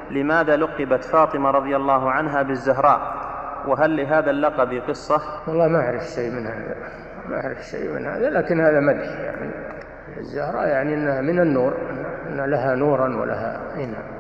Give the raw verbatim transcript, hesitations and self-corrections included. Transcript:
لماذا لقبت فاطمة رضي الله عنها بالزهراء؟ وهل لهذا اللقب قصة؟ والله ما أعرف شيء من هذا، ما أعرف شيء من هذا، لكن هذا مدح يعني. الزهراء يعني أنها من النور، أن لها نورا ولها.